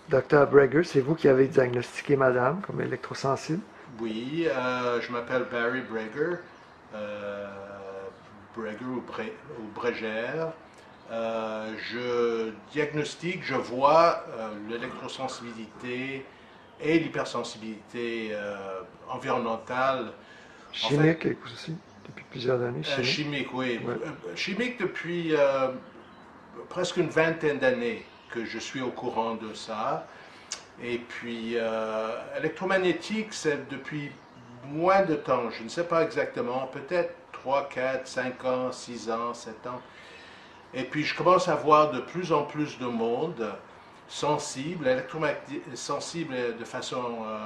Docteur Breger, c'est vous qui avez diagnostiqué madame comme électrosensible? Oui, je m'appelle Barry Breger, euh, Breger ou Breger. Je diagnostique, je vois l'électrosensibilité et l'hypersensibilité environnementale. En fait, Chimique aussi, depuis plusieurs années, chimique. chimique, oui. Ouais. Chimique depuis presque une vingtaine d'années que je suis au courant de ça. Et puis, électromagnétique, c'est depuis moins de temps, je ne sais pas exactement, peut-être 3, 4, 5 ans, 6 ans, 7 ans. Et puis, je commence à voir de plus en plus de monde sensible, sensible de façon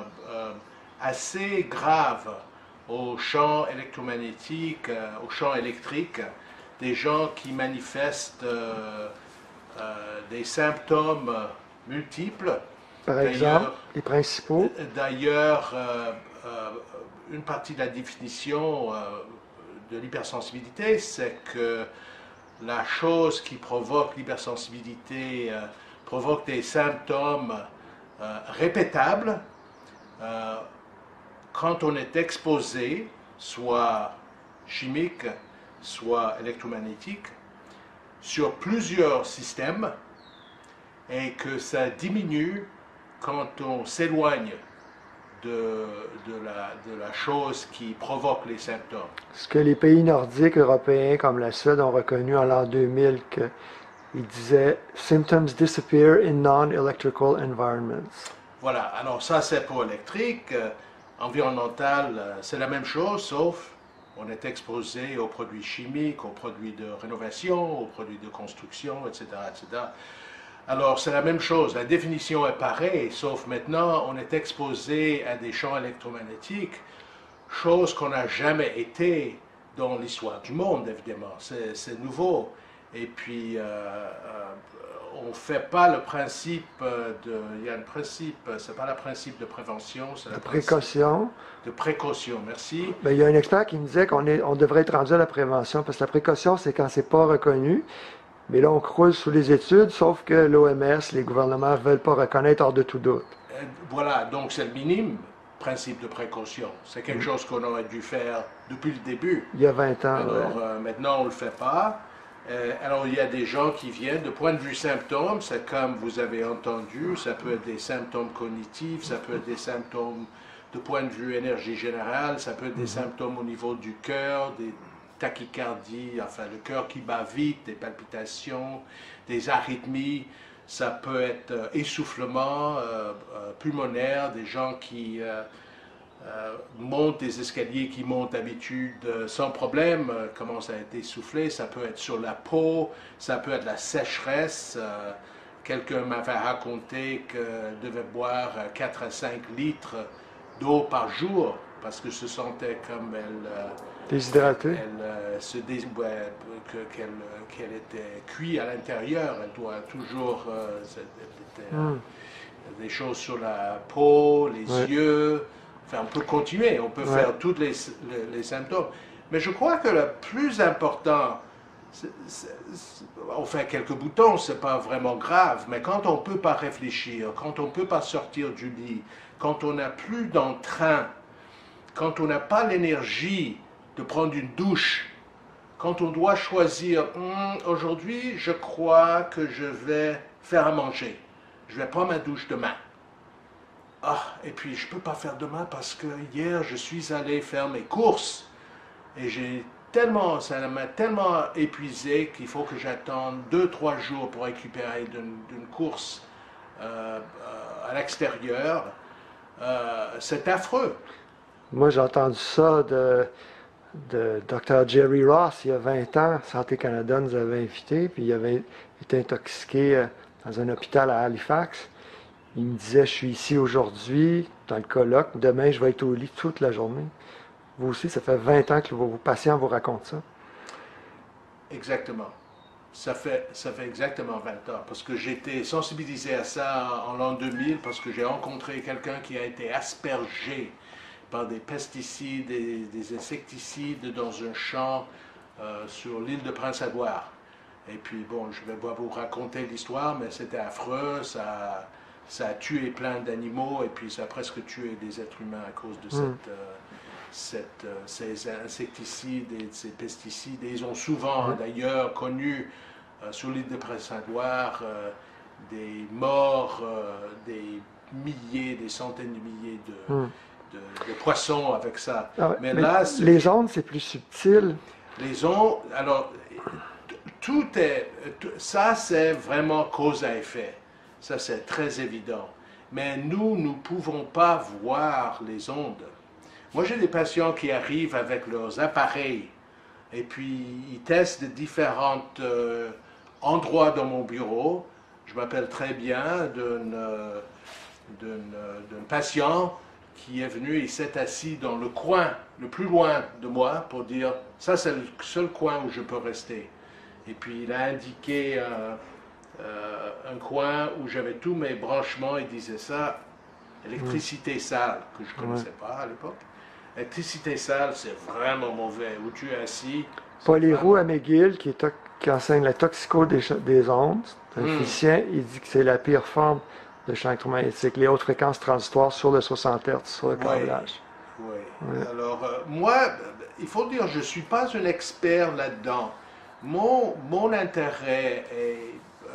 assez grave au champ électromagnétique, au champ électrique, des gens qui manifestent des symptômes multiples. Par exemple, D'ailleurs, les principaux. d'ailleurs, une partie de la définition de l'hypersensibilité, c'est que la chose qui provoque l'hypersensibilité provoque des symptômes répétables euh, quand on est exposé, soit chimique, soit électromagnétique, sur plusieurs systèmes et que ça diminue quand on s'éloigne de la chose qui provoque les symptômes. Ce que les pays nordiques européens comme la Suède ont reconnu en l'an 2000, qu'ils disaient Symptoms disappear in non-electrical environments. Voilà, alors ça c'est pour électrique. Environnemental, c'est la même chose, sauf on est exposé aux produits chimiques, aux produits de rénovation, aux produits de construction, etc. etc. Alors, c'est la même chose. La définition est pareille, sauf maintenant, on est exposé à des champs électromagnétiques, chose qu'on n'a jamais été dans l'histoire du monde, évidemment. C'est nouveau. Et puis, on ne fait pas le principe de. Il y a un principe, c'est pas le principe de prévention, c'est De le principe précaution. de précaution. Merci. Ben, il y a un expert qui me disait on devrait être rendu à la prévention, parce que la précaution, c'est quand c'est pas reconnu. Mais là, on croule sous les études, sauf que l'OMS, les gouvernements ne veulent pas reconnaître hors de tout doute. Voilà, donc c'est le minime principe de précaution. C'est quelque chose qu'on aurait dû faire depuis le début. Il y a 20 ans, ouais. Alors maintenant, on ne le fait pas. Alors il y a des gens qui viennent, de point de vue symptômes, c'est comme vous avez entendu, ça peut être des symptômes cognitifs, ça peut être des symptômes de point de vue énergie générale, ça peut être des symptômes au niveau du cœur, des tachycardies, enfin le cœur qui bat vite, des palpitations, des arythmies, ça peut être essoufflement pulmonaire, des gens qui montent des escaliers qui montent d'habitude sans problème, commencent à être essoufflés, ça peut être sur la peau, ça peut être la sécheresse. Quelqu'un m'avait raconté qu'il devait boire 4 à 5 litres d'eau par jour parce que se sentait comme Déshydratée. qu'elle était cuite à l'intérieur. Elle doit toujours des choses sur la peau, les Ouais. yeux. Enfin, on peut continuer, on peut Ouais. faire tous les symptômes. Mais je crois que le plus important, on fait quelques boutons, c'est pas vraiment grave, mais quand on peut pas réfléchir, quand on peut pas sortir du lit, quand on n'a plus d'entrain, quand on n'a pas l'énergie de prendre une douche, quand on doit choisir, aujourd'hui, je crois que je vais faire à manger, je vais prendre ma douche demain. Ah, et puis je ne peux pas faire demain parce que hier je suis allé faire mes courses et ça m'a tellement épuisé qu'il faut que j'attende 2, 3 jours pour récupérer d'une course à l'extérieur. C'est affreux. Moi, j'ai entendu ça de Dr. Jerry Ross il y a 20 ans. Santé Canada nous avait invités, puis il avait été intoxiqué dans un hôpital à Halifax. Il me disait, je suis ici aujourd'hui, dans le colloque, demain, je vais être au lit toute la journée. Vous aussi, ça fait 20 ans que vos patients vous racontent ça. Exactement. Ça fait exactement 20 ans parce que j'ai été sensibilisé à ça en l'an 2000 parce que j'ai rencontré quelqu'un qui a été aspergé par des pesticides, des insecticides dans un champ sur l'île de Prince-Édouard. Et puis bon, je ne vais pas vous raconter l'histoire, mais c'était affreux, ça a tué plein d'animaux et puis ça a presque tué des êtres humains à cause de ces insecticides et de ces pesticides. Et ils ont souvent d'ailleurs connu sur l'île de Prince-Édouard des morts, des milliers, des centaines de milliers de poissons avec ça. Ah ouais, mais mais là, les ondes, c'est plus subtil. les ondes, alors ça c'est vraiment cause à effet. Ça c'est très évident. Mais nous ne pouvons pas voir les ondes. Moi j'ai des patients qui arrivent avec leurs appareils et puis ils testent différents endroits dans mon bureau. Je m'appelle très bien d'un patient qui est venu, il s'est assis dans le coin le plus loin de moi pour dire ça c'est le seul coin où je peux rester. Et puis il a indiqué un coin où j'avais tous mes branchements. Il disait ça, électricité sale, que je ne connaissais pas à l'époque. Électricité sale, c'est vraiment mauvais. Où tu es assis. Paul Héroux à McGill, qui enseigne la toxico des ondes, un physicien, il dit que c'est la pire forme de champ électromagnétique, les hautes fréquences transitoires sur le 60 Hz, sur le câblage. Oui. Alors, moi, il faut dire, je ne suis pas un expert là-dedans. Mon intérêt est,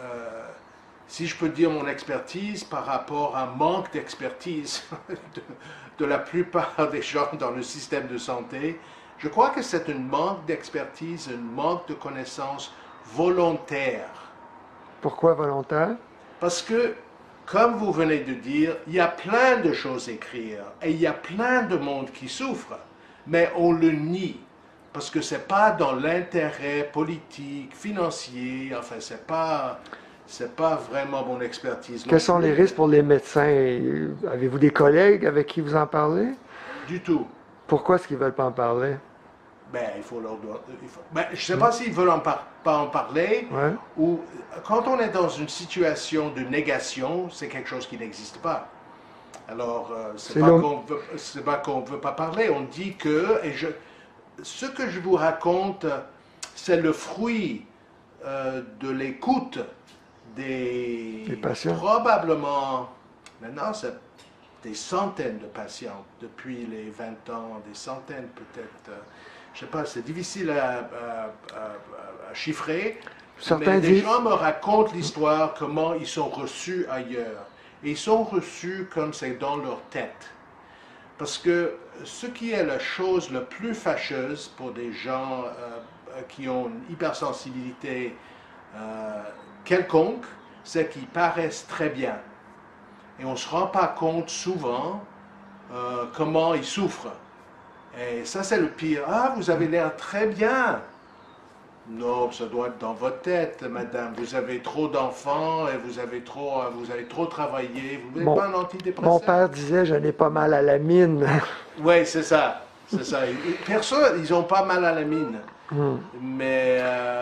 si je peux dire mon expertise, par rapport à un manque d'expertise de la plupart des gens dans le système de santé. Je crois que c'est un manque d'expertise, un manque de connaissances volontaire. Pourquoi volontaire? Parce que, comme vous venez de dire, il y a plein de choses à écrire et il y a plein de monde qui souffre, mais on le nie. Parce que ce n'est pas dans l'intérêt politique, financier, enfin, c'est pas vraiment mon expertise. Quels sont les risques pour les médecins? Avez-vous des collègues avec qui vous en parlez? Du tout. Pourquoi est-ce qu'ils ne veulent pas en parler? Ben, je ne sais pas s'ils veulent pas en parler, ou quand on est dans une situation de négation, c'est quelque chose qui n'existe pas. Alors, c'est pas qu'on ne veut pas parler, on dit que, ce que je vous raconte, c'est le fruit de l'écoute des patients. Probablement, maintenant, c'est des centaines de patients depuis les 20 ans, des centaines peut-être. Je ne sais pas, c'est difficile à chiffrer. Mais des gens me racontent l'histoire, comment ils sont reçus ailleurs. Et ils sont reçus comme c'est dans leur tête. Parce que ce qui est la chose la plus fâcheuse pour des gens qui ont une hypersensibilité quelconque, c'est qu'ils paraissent très bien. Et on ne se rend pas compte souvent comment ils souffrent. Et ça, c'est le pire. Ah, vous avez l'air très bien. Non, ça doit être dans votre tête, madame. Vous avez trop d'enfants et vous avez trop travaillé. Vous n'êtes pas un antidépresseur. Mon père disait, je n'ai pas mal à la mine. Oui, c'est ça. C'est ça. Personne, ils n'ont pas mal à la mine. Mais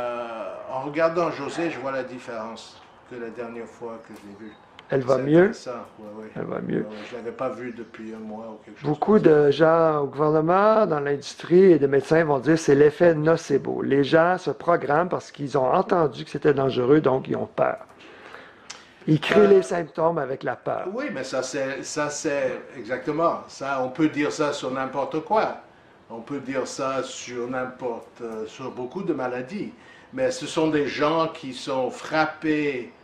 en regardant José, je vois la différence que la dernière fois que je l'ai vue. Elle va mieux? Ouais. Elle va mieux. Je ne l'avais pas vue depuis un mois ou quelque chose. Beaucoup de gens au gouvernement, dans l'industrie et de médecins vont dire que c'est l'effet nocebo. Les gens se programment parce qu'ils ont entendu que c'était dangereux, donc ils ont peur. Ils créent les symptômes avec la peur. Oui, mais ça c'est exactement. Ça, on peut dire ça sur n'importe quoi. On peut dire ça sur beaucoup de maladies. Mais ce sont des gens qui sont frappés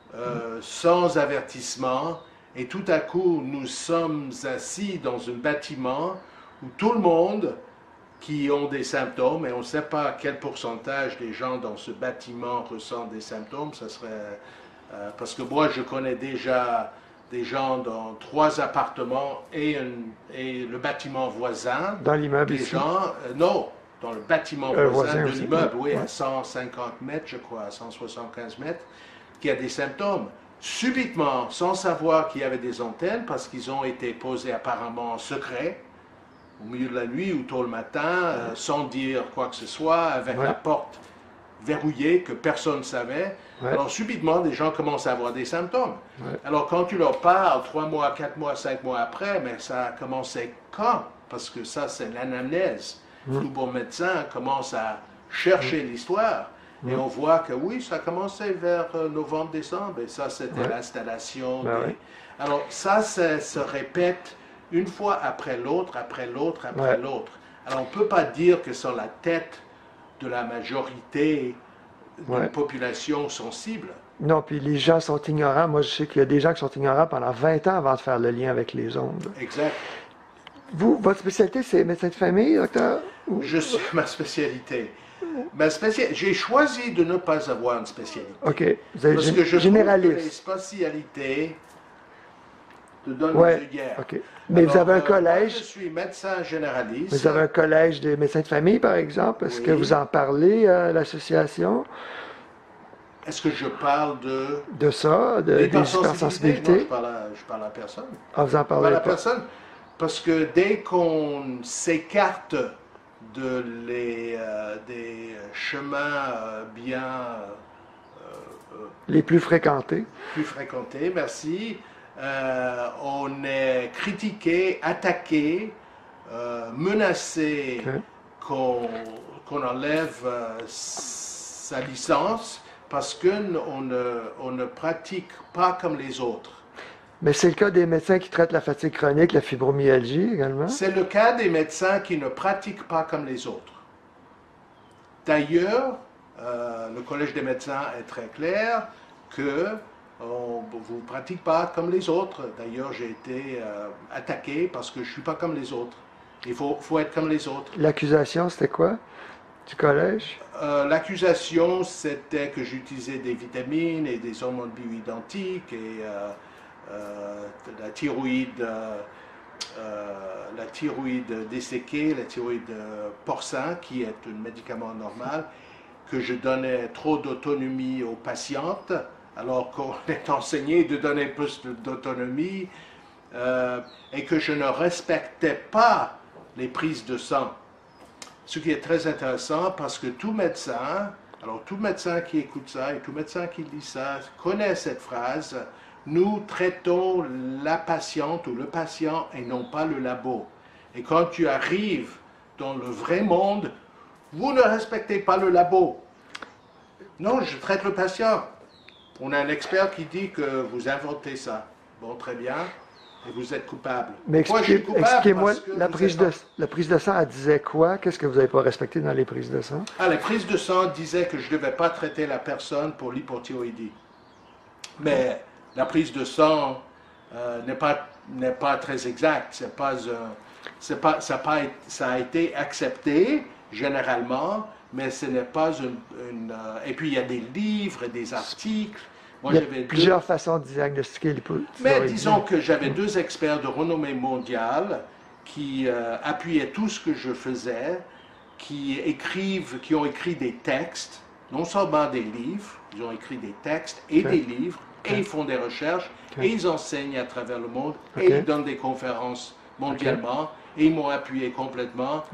sans avertissement, et tout à coup nous sommes assis dans un bâtiment où tout le monde qui ont des symptômes, et on ne sait pas quel pourcentage des gens dans ce bâtiment ressentent des symptômes. Ça serait parce que moi je connais déjà des gens dans 3 appartements et le bâtiment voisin. Dans l'immeuble ici? Non, dans le bâtiment voisin de l'immeuble, oui, à 150 mètres, je crois, à 175 mètres, qui a des symptômes. Subitement, sans savoir qu'il y avait des antennes, parce qu'ils ont été posés apparemment en secret, au milieu de la nuit ou tôt le matin, sans dire quoi que ce soit, avec la porte verrouillée que personne ne savait. Alors subitement, des gens commencent à avoir des symptômes. Alors quand tu leur parles, 3 mois, 4 mois, 5 mois après, mais ça a commencé quand? Parce que ça, c'est l'anamnèse. Tout bon médecin commence à chercher l'histoire. Et on voit que oui, ça a commencé vers novembre-décembre, et ça c'était l'installation. Alors ça se répète une fois après l'autre, après l'autre, après l'autre. Alors on ne peut pas dire que c'est la tête de la majorité d'une population sensible. Non, puis les gens sont ignorants. Moi, je sais qu'il y a des gens qui sont ignorants pendant 20 ans avant de faire le lien avec les ondes. Exact. Vous, votre spécialité, c'est médecin de famille, docteur? Je suis ma spécialité. J'ai choisi de ne pas avoir une spécialité. OK. Vous êtes parce que je généraliste. trouve que les spécialités te donnent des œillères. OK. Mais vous avez un collège. Moi, je suis médecin généraliste. Vous avez un collège des médecins de famille, par exemple. Est-ce que vous en parlez à l'association? Est-ce que je parle de ça, des hypersensibilités? Non, je parle à personne. Ah, vous en parlez pas? À personne, parce que dès qu'on s'écarte des chemins les plus fréquentés. Plus fréquentés, merci. On est critiqué, attaqué, menacé qu'on enlève sa licence parce qu'on ne pratique pas comme les autres. Mais c'est le cas des médecins qui traitent la fatigue chronique, la fibromyalgie également? C'est le cas des médecins qui ne pratiquent pas comme les autres. D'ailleurs, le Collège des médecins est très clair que vous ne pratiquez pas comme les autres. D'ailleurs, j'ai été attaqué parce que je ne suis pas comme les autres. Il faut être comme les autres. L'accusation, c'était quoi du collège? L'accusation, c'était que j'utilisais des vitamines et des hormones bioidentiques et la thyroïde desséquée, la thyroïde porcin, qui est un médicament normal, que je donnais trop d'autonomie aux patientes, alors qu'on est enseigné de donner plus d'autonomie, et que je ne respectais pas les prises de sang. Ce qui est très intéressant parce que tout médecin qui écoute ça et tout médecin qui lit ça connaît cette phrase: nous traitons la patiente ou le patient et non pas le labo. Et quand tu arrives dans le vrai monde, vous ne respectez pas le labo. Non, je traite le patient. On a un expert qui dit que vous inventez ça. Bon, très bien. Et vous êtes coupable. Mais expliquez-moi, la prise de sang, elle disait quoi? Qu'est-ce que vous n'avez pas respecté dans les prises de sang? Les prises de sang disaient que je ne devais pas traiter la personne pour l'hypothyroïdie. Mais la prise de sang n'est pas très exacte. Ça a été accepté généralement, mais ce n'est pas et puis il y a des livres et des articles. Moi, il y a plusieurs façons de diagnostiquer l'hypothyroïdie. Mais disons que j'avais deux experts de renommée mondiale qui appuyaient tout ce que je faisais, qui ont écrit des textes, non seulement des livres, ils ont écrit des textes et des livres, et ils font des recherches, et ils enseignent à travers le monde, et ils donnent des conférences mondialement, et ils m'ont appuyé complètement.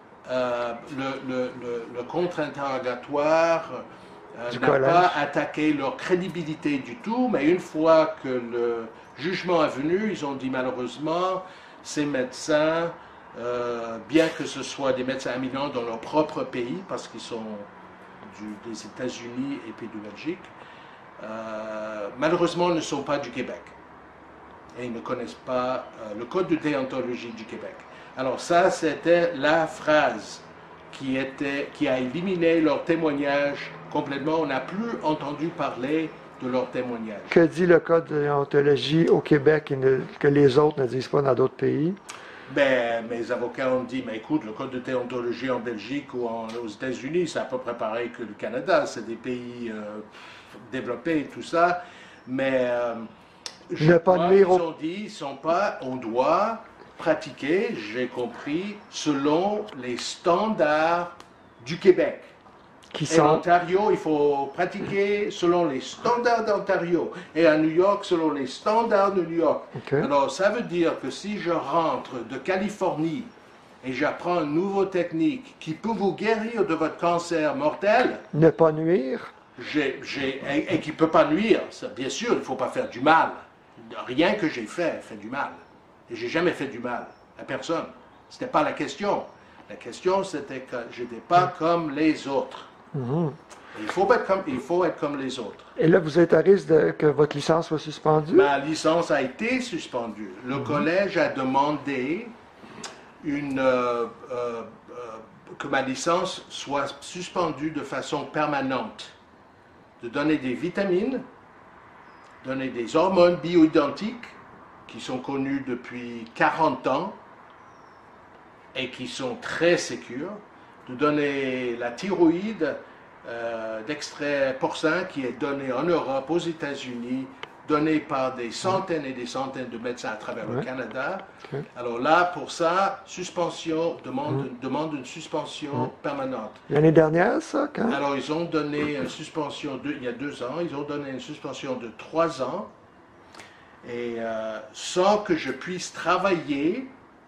Le contre-interrogatoire n'a pas attaqué leur crédibilité du tout, mais une fois que le jugement est venu, ils ont dit malheureusement, ces médecins, bien que ce soit des médecins éminents dans leur propre pays, parce qu'ils sont des États-Unis et puis de Belgique, malheureusement ne sont pas du Québec. Et ils ne connaissent pas le code de déontologie du Québec. Alors ça, c'était la phrase qui a éliminé leur témoignage complètement. On n'a plus entendu parler de leur témoignage. Que dit le code de déontologie au Québec que les autres ne disent pas dans d'autres pays? Ben, mes avocats ont dit, mais écoute, le code de déontologie en Belgique ou aux États-Unis, c'est à peu près pareil que le Canada. C'est des pays développés et tout ça. Mais ils ont dit, on doit pratiquer, j'ai compris, selon les standards du Québec. Et en Ontario, il faut pratiquer selon les standards d'Ontario. Et à New York, selon les standards de New York. Alors, ça veut dire que si je rentre de Californie et j'apprends une nouvelle technique qui peut vous guérir de votre cancer mortel... Ne pas nuire. Et qui ne peut pas nuire. Bien sûr, il ne faut pas faire du mal. Rien que j'ai fait du mal. Et j'ai jamais fait du mal à personne. Ce n'était pas la question. La question, c'était que je n'étais pas comme les autres. Il faut être comme les autres. Et là, vous êtes à risque que votre licence soit suspendue? Ma licence a été suspendue. Le collège a demandé que ma licence soit suspendue de façon permanente, de donner des vitamines, donner des hormones bioidentiques qui sont connues depuis 40 ans et qui sont très sécures, de donner la thyroïde d'extrait porcin qui est donné en Europe, aux États-Unis, donné par des centaines et des centaines de médecins à travers le Canada. Alors là, pour ça, suspension, demande une suspension permanente. L'année dernière, ça, quand? Alors, ils ont donné une suspension, il y a 2 ans, ils ont donné une suspension de 3 ans, et sans que je puisse travailler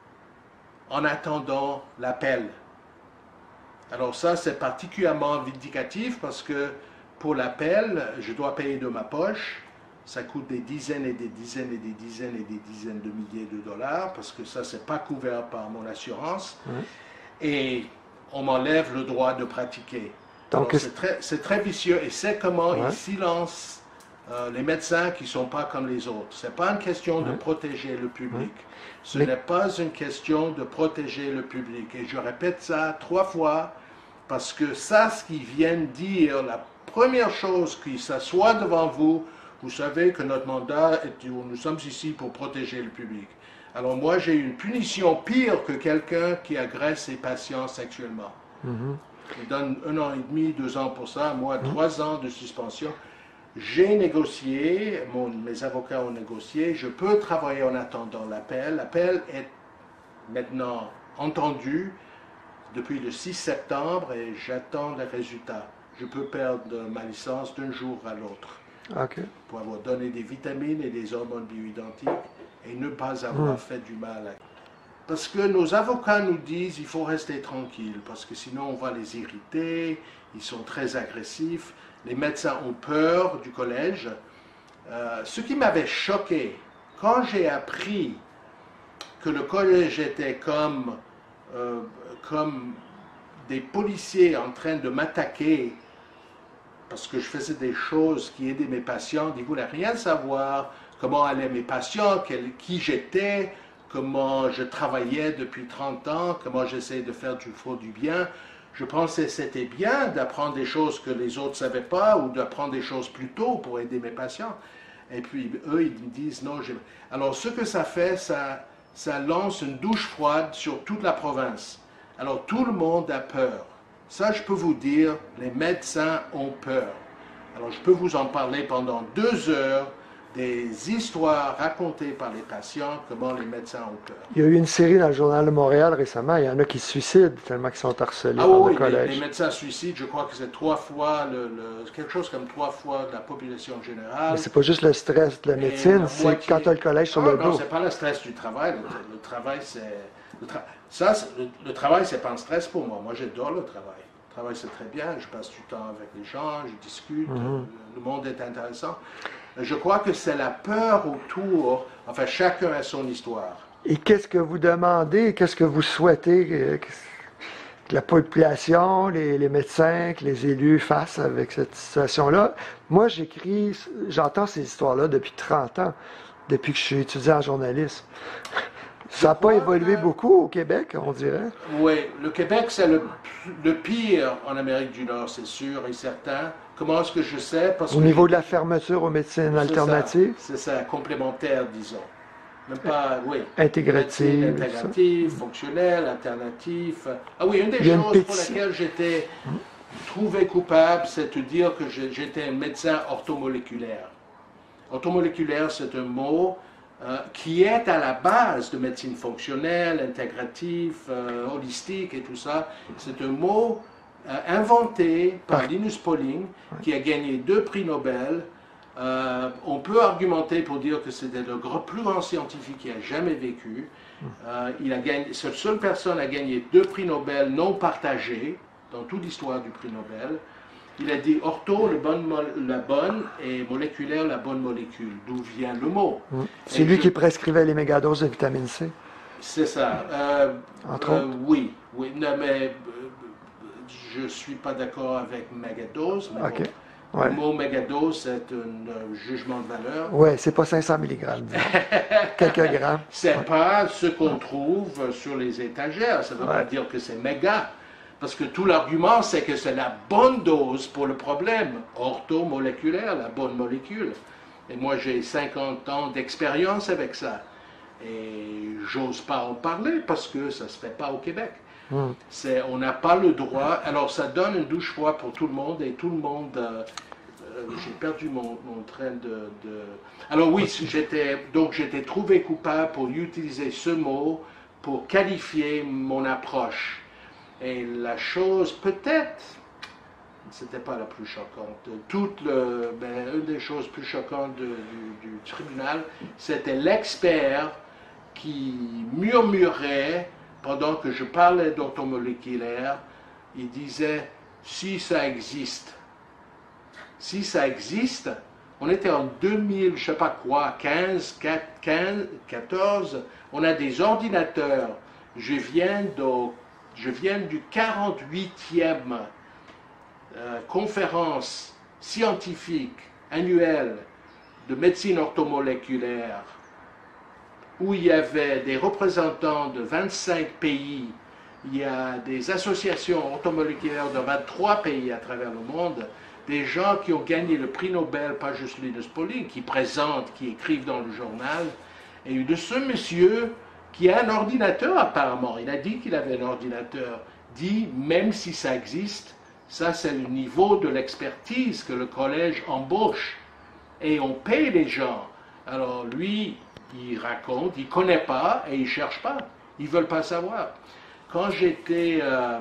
en attendant l'appel. Alors ça, c'est particulièrement vindicatif parce que pour l'appel, je dois payer de ma poche. Ça coûte des dizaines et des dizaines et des dizaines et des dizaines de milliers de dollars parce que ça, c'est pas couvert par mon assurance. Et on m'enlève le droit de pratiquer. Donc c'est très vicieux et c'est comment ils silencent les médecins qui ne sont pas comme les autres. Ce n'est pas une question de protéger le public. Ce n'est pas une question de protéger le public. Et je répète ça 3 fois parce que ça, ce qu'ils viennent dire, la première chose qui s'assoit devant vous, vous savez que notre mandat, nous sommes ici pour protéger le public. Alors moi, j'ai une punition pire que quelqu'un qui agresse ses patients sexuellement. Il donne 1 an et demi, 2 ans pour ça, moi 3 ans de suspension. J'ai négocié, mes avocats ont négocié, je peux travailler en attendant l'appel. L'appel est maintenant entendu depuis le 6 septembre et j'attends les résultats. Je peux perdre ma licence d'un jour à l'autre. Pour avoir donné des vitamines et des hormones bioidentiques et ne pas avoir fait du mal. Parce que nos avocats nous disent qu'il faut rester tranquille, parce que sinon on va les irriter, ils sont très agressifs. Les médecins ont peur du collège. Ce qui m'avait choqué, quand j'ai appris que le collège était comme des policiers en train de m'attaquer parce que je faisais des choses qui aidaient mes patients, ils ne voulaient rien savoir, comment allaient mes patients, qui j'étais, comment je travaillais depuis 30 ans, comment j'essayais de faire du bien. Je pensais que c'était bien d'apprendre des choses que les autres ne savaient pas ou d'apprendre des choses plus tôt pour aider mes patients. Et puis, eux, ils me disent non. Alors, ce que ça fait, ça lance une douche froide sur toute la province. Alors, tout le monde a peur. Ça, je peux vous dire, les médecins ont peur. Alors, je peux vous en parler pendant 2 heures, des histoires racontées par les patients, comment les médecins ont peur. Il y a eu une série dans le Journal de Montréal récemment, il y en a qui se suicident tellement qu'ils sont harcelés par le collège. Les médecins suicides, je crois que c'est 3 fois, quelque chose comme 3 fois de la population générale. Mais c'est pas juste le stress de la médecine, c'est quand tu as le collège sur le dos. Non, c'est pas le stress du travail. Le travail, c'est... Le travail, c'est pas un stress pour moi. Moi, j'adore le travail. Le travail, c'est très bien. Je passe du temps avec les gens, je discute. Le monde est intéressant. Je crois que c'est la peur autour. Enfin, chacun a son histoire. Et qu'est-ce que vous demandez, qu'est-ce que vous souhaitez que la population, les médecins, que les élus fassent avec cette situation-là? Moi, j'entends ces histoires-là depuis 30 ans, depuis que je suis étudiant en journalisme. Ça n'a pas évolué beaucoup au Québec, on dirait. Oui, le Québec, c'est le pire en Amérique du Nord, c'est sûr et certain. Comment est-ce que je sais? Au niveau de la fermeture aux médecines alternatives? C'est ça, complémentaire, disons. Même pas, oui. Intégrative, fonctionnelle, alternatif. Ah oui, une des choses pour laquelle j'étais trouvé coupable, c'est de dire que j'étais un médecin orthomoléculaire. Orthomoléculaire, c'est un mot qui est à la base de médecine fonctionnelle, intégrative, holistique et tout ça. C'est un mot inventé par Linus Pauling, qui a gagné 2 prix Nobel. On peut argumenter pour dire que c'était le plus grand scientifique qui a jamais vécu. Cette seule personne a gagné 2 prix Nobel non partagés dans toute l'histoire du prix Nobel. Il a dit ortho, la bonne, et moléculaire, la bonne molécule. D'où vient le mot. C'est lui qui prescrivait les mégadoses de vitamine C. C'est ça. Entre autres. Oui. Non, mais je ne suis pas d'accord avec mégadose, mais OK. bon, Ouais. le mot mégadose, c'est un jugement de valeur. Ouais, c'est pas 500 mg, disons. Quelques grammes. C'est Ouais. pas ce qu'on trouve sur les étagères. Ça ne veut pas Ouais. dire que c'est méga. Parce que tout l'argument, c'est que c'est la bonne dose pour le problème orthomoléculaire, la bonne molécule. Et moi, j'ai 50 ans d'expérience avec ça. Et j'ose pas en parler parce que ça se fait pas au Québec. Hmm. On n'a pas le droit. Alors, ça donne une douche froide pour tout le monde et tout le monde. J'ai perdu mon train de. Alors oui, j'étais trouvé coupable pour utiliser ce mot pour qualifier mon approche. Et la chose, peut-être, c'était pas la plus choquante. Une des choses plus choquantes du tribunal, c'était l'expert qui murmurait pendant que je parlais d'orthomoléculaire. Il disait, si ça existe, on était en 2000, je sais pas quoi, 14, on a des ordinateurs. Je viens du 48e conférence scientifique annuelle de médecine orthomoléculaire où il y avait des représentants de 25 pays, il y a des associations orthomoléculaires de 23 pays à travers le monde, des gens qui ont gagné le prix Nobel, pas juste Linus Pauling, qui présentent, qui écrivent dans le journal, et de ce monsieur qui a un ordinateur apparemment, il a dit qu'il avait un ordinateur, dit même si ça existe, ça c'est le niveau de l'expertise que le collège embauche, et on paye les gens. Alors lui, il raconte, il ne connaît pas et il ne cherche pas, ils ne veulent pas savoir. Quand j'étais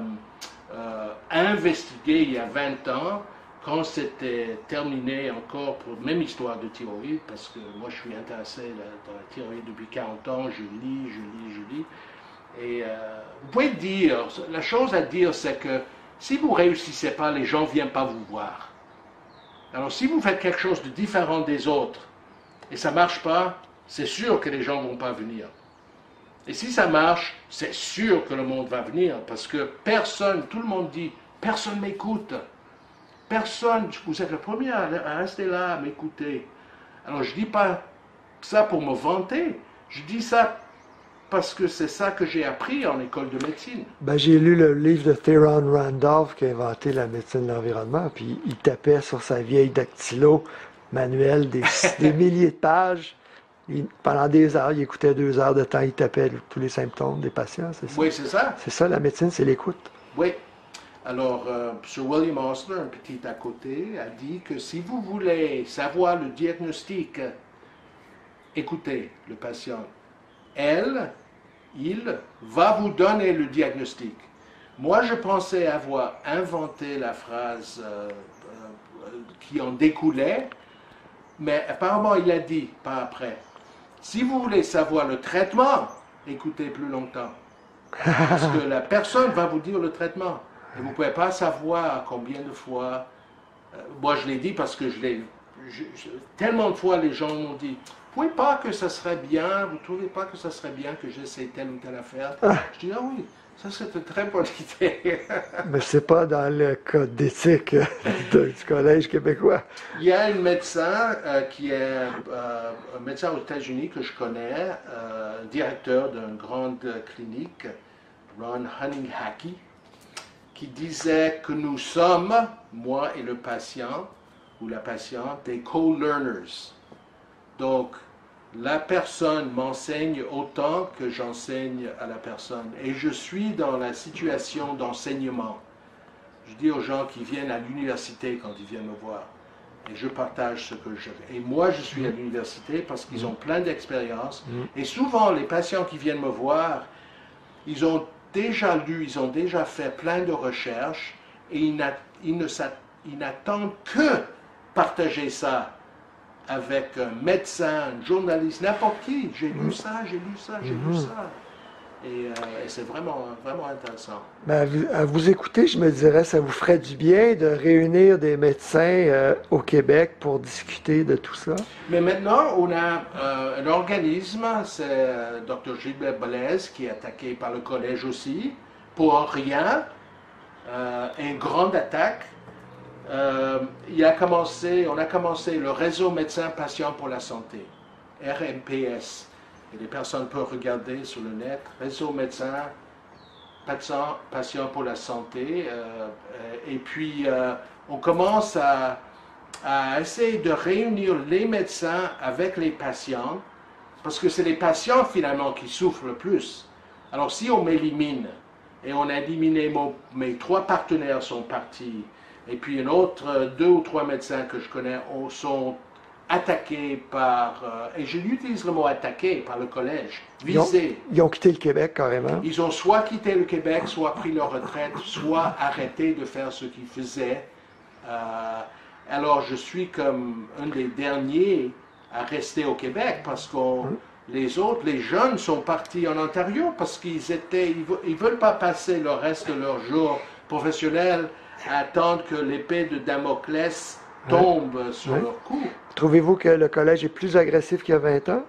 investigué il y a 20 ans, quand c'était terminé encore pour la même histoire de thyroïde, parce que moi je suis intéressé dans la thyroïde depuis 40 ans, je lis. Et vous pouvez dire, la chose à dire c'est que si vous ne réussissez pas, les gens ne viennent pas vous voir. Alors si vous faites quelque chose de différent des autres et ça ne marche pas, c'est sûr que les gens ne vont pas venir. Et si ça marche, c'est sûr que le monde va venir, parce que personne, tout le monde dit, personne ne m'écoute. Personne, vous êtes le premier à rester là, à m'écouter. Alors je ne dis pas ça pour me vanter, je dis ça parce que c'est ça que j'ai appris en école de médecine. Ben, j'ai lu le livre de Theron Randolph qui a inventé la médecine de l'environnement, puis il tapait sur sa vieille dactylo manuelle des milliers de pages. Pendant des heures, il écoutait 2 heures de temps, il tapait tous les symptômes des patients, c'est ça? Oui, c'est ça. C'est ça, la médecine, c'est l'écoute. Oui. Alors, Sir William Osler, un petit à côté, a dit que si vous voulez savoir le diagnostic, écoutez le patient. Il va vous donner le diagnostic. Moi, je pensais avoir inventé la phrase qui en découlait, mais apparemment, il a dit, pas après. Si vous voulez savoir le traitement, écoutez plus longtemps. Parce que la personne va vous dire le traitement. Et vous ne pouvez pas savoir combien de fois. Moi, je l'ai dit parce que tellement de fois, les gens m'ont dit, vous ne trouvez pas que ça serait bien, vous ne trouvez pas que ça serait bien que j'essaie telle ou telle affaire? Je dis, ah oui, ça c'est une très bonne idée. Mais c'est pas dans le code d'éthique du Collège québécois. Il y a un médecin qui est un médecin aux États-Unis que je connais, directeur d'une grande clinique, Ron Hunninghake, qui disait que nous sommes, moi et le patient ou la patiente, des co-learners. Donc, la personne m'enseigne autant que j'enseigne à la personne. Et je suis dans la situation d'enseignement. Je dis aux gens qui viennent à l'université quand ils viennent me voir, et je partage ce que je fais. Et moi, je suis à l'université parce qu'ils ont plein d'expérience. Et souvent, les patients qui viennent me voir, ils ont déjà lu, ils ont déjà fait plein de recherches, et ils n'attendent que partager ça avec un médecin, un journaliste, n'importe qui. J'ai lu ça, j'ai lu ça, j'ai lu ça. Et c'est vraiment, vraiment intéressant. Ben, à vous écouter, je me dirais, ça vous ferait du bien de réunir des médecins au Québec pour discuter de tout ça. Mais maintenant, on a un organisme, c'est Dr. Gilbert Blaise, qui est attaqué par le collège aussi, pour rien. une grande attaque. On a commencé le réseau médecins-patients pour la santé, RMPS. Et les personnes peuvent regarder sur le net, réseau médecins-patients pour la santé. Et puis, on commence à essayer de réunir les médecins avec les patients, parce que c'est les patients finalement qui souffrent le plus. Alors si on m'élimine, et on a éliminé mes 3 partenaires sont partis, et puis un autre 2 ou 3 médecins que je connais sont attaqués par, et je utilise le mot attaqué, par le collège, visés. Ils ont quitté le Québec carrément. Ils ont soit quitté le Québec, soit pris leur retraite, soit arrêté de faire ce qu'ils faisaient. Alors je suis comme un des derniers à rester au Québec parce que les autres, les jeunes sont partis en Ontario parce qu'ils veulent pas passer le reste de leur jour professionnel à attendre que l'épée de Damoclès tombe sur leur cou. Trouvez-vous que le collège est plus agressif qu'il y a 20 ans?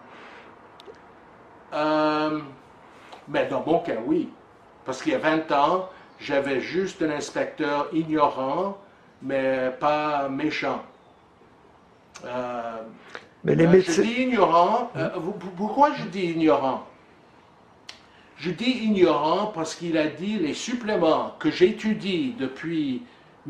Mais dans mon cas, oui. Parce qu'il y a 20 ans, j'avais juste un inspecteur ignorant, mais pas méchant. Mais les médecins... Je dis ignorant. Pourquoi je dis ignorant? Je dis ignorant parce qu'il a dit les suppléments que j'étudie depuis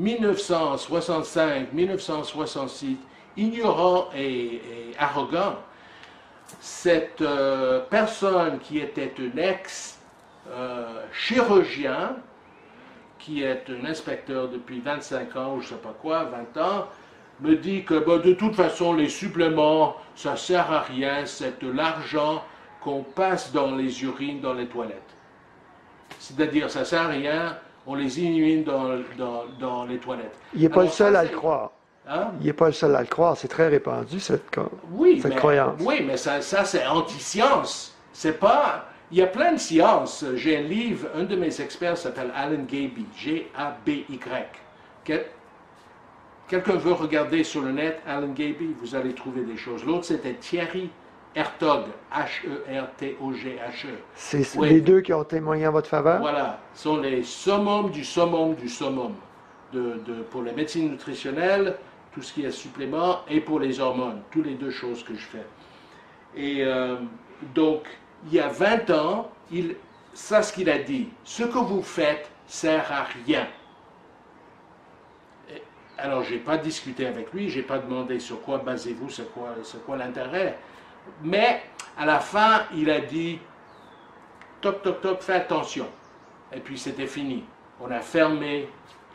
1965-1966, ignorant et arrogant. Cette personne qui était un ex-chirurgien, qui est un inspecteur depuis 25 ans ou je ne sais pas quoi, 20 ans, me dit que de toute façon les suppléments, ça ne sert à rien, c'est de l'argent qu'on passe dans les urines, dans les toilettes. C'est-à-dire, ça ne sert à rien, on les élimine dans les toilettes. Il n'est pas le seul à le croire. Hein? Il n'est pas le seul à le croire, c'est très répandu cette croyance. Oui, mais ça c'est anti-science. C'est pas... Il y a plein de sciences. J'ai un livre, un de mes experts s'appelle Alan Gaby, G-A-B-Y. Quelqu'un veut regarder sur le net Alan Gaby, vous allez trouver des choses. L'autre, c'était Thierry Hertog, H-E-R-T-O-G-H-E. C'est les deux qui ont témoigné en votre faveur? Voilà, ce sont les summum du summum du summum. Pour la médecine nutritionnelle, tout ce qui est supplément, et pour les hormones, toutes les deux choses que je fais. Et donc, il y a 20 ans, ça ce qu'il a dit, ce que vous faites sert à rien. Alors, je n'ai pas discuté avec lui, je n'ai pas demandé sur quoi basez-vous, c'est quoi l'intérêt. Mais, à la fin, il a dit, toc, toc, toc, fais attention. Et puis, c'était fini. On a fermé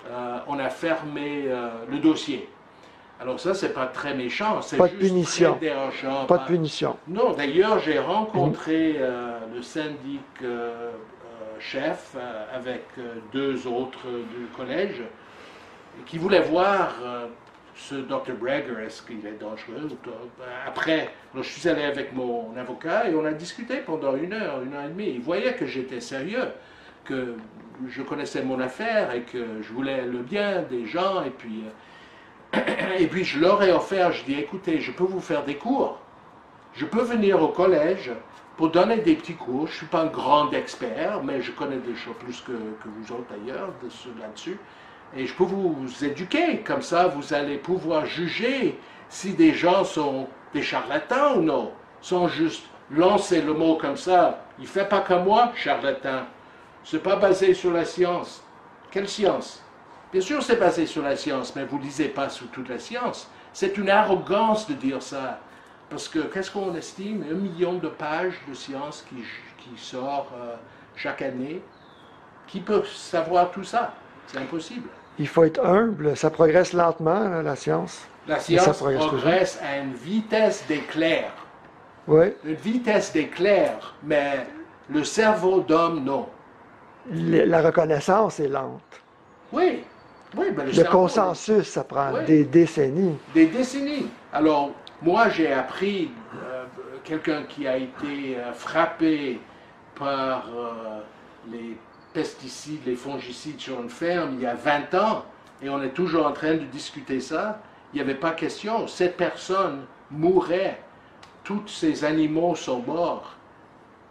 le dossier. Alors ça, c'est pas très méchant, c'est juste punition. Très dérangeant. Pas de punition. Non, d'ailleurs, j'ai rencontré le syndic chef avec 2 autres du collège qui voulaient voir ce Dr. Breger, est-ce qu'il est dangereux? Après, je suis allé avec mon avocat et on a discuté pendant 1 heure, 1 heure et demie. Il voyait que j'étais sérieux, que je connaissais mon affaire et que je voulais le bien des gens. Et puis je leur ai offert, je dis, écoutez, je peux vous faire des cours. Je peux venir au collège pour donner des petits cours. Je ne suis pas un grand expert, mais je connais des choses plus que vous autres d'ailleurs là-dessus. Et je peux vous éduquer, comme ça vous allez pouvoir juger si des gens sont des charlatans ou non. Sans juste lancer le mot comme ça. Il ne fait pas comme moi, charlatan. Ce n'est pas basé sur la science. Quelle science? Bien sûr, c'est basé sur la science, mais vous ne lisez pas sur toute la science. C'est une arrogance de dire ça. Parce que, qu'est-ce qu'on estime? 1 million de pages de science qui sort chaque année. Qui peut savoir tout ça? C'est impossible. Il faut être humble. Ça progresse lentement, là, la science. La science progresse à une vitesse d'éclair. Oui. Une vitesse d'éclair, mais le cerveau d'homme, non. La reconnaissance est lente. Oui. Oui, ben le consensus, ça prend des décennies. Des décennies. Alors, moi, j'ai appris quelqu'un qui a été frappé par les pesticides, les fongicides sur une ferme il y a 20 ans, et on est toujours en train de discuter ça. Il n'y avait pas question. Cette personne mourrait. Tous ces animaux sont morts.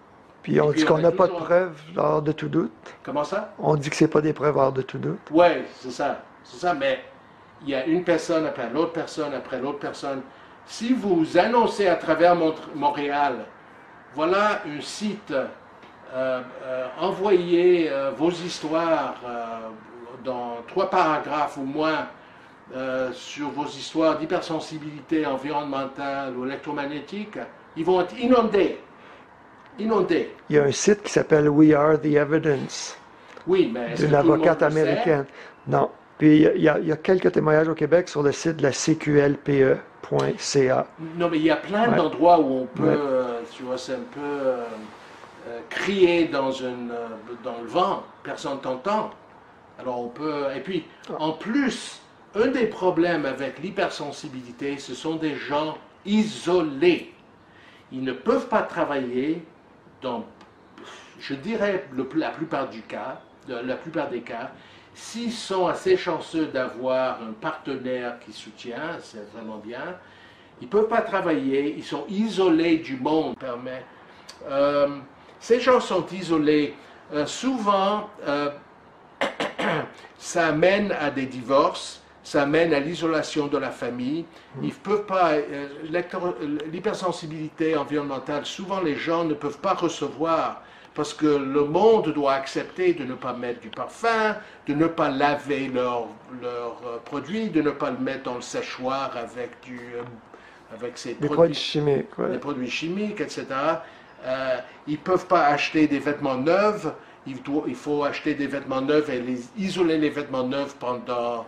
Puis on Et puis, dit qu'on a n'a pas de toujours- preuves hors de tout doute. Comment ça? On dit que c'est pas des preuves hors de tout doute. Oui, c'est ça. C'est ça, mais il y a une personne après l'autre personne après l'autre personne. Si vous annoncez à travers Montréal, voilà un site, envoyez vos histoires dans 3 paragraphes ou moins sur vos histoires d'hypersensibilité environnementale ou électromagnétique, ils vont être inondés. Inondés. Il y a un site qui s'appelle We Are the Evidence, Oui, mais est-ce que d'une tout le monde avocate le sait? américaine. Non. Puis il y a quelques témoignages au Québec sur le site de la CQLPE.ca. Non, mais il y a plein Ouais. d'endroits où on peut, Ouais. tu vois, c'est un peu crier dans le vent, personne t'entend. Alors on peut, et puis en plus, un des problèmes avec l'hypersensibilité, ce sont des gens isolés. Ils ne peuvent pas travailler dans, je dirais, la plupart des cas, s'ils sont assez chanceux d'avoir un partenaire qui soutient, c'est vraiment bien. Ils ne peuvent pas travailler, ils sont isolés du monde. Ces gens sont isolés. Souvent, ça mène à des divorces, ça mène à l'isolation de la famille. Ils peuvent pas, l'hypersensibilité environnementale, souvent les gens ne peuvent pas recevoir parce que le monde doit accepter de ne pas mettre du parfum, de ne pas laver leurs produits, de ne pas le mettre dans le séchoir avec ces Des produits chimiques. des Ouais. produits chimiques, etc. Ils ne peuvent pas acheter des vêtements neufs. Il faut acheter des vêtements neufs et isoler les vêtements neufs pendant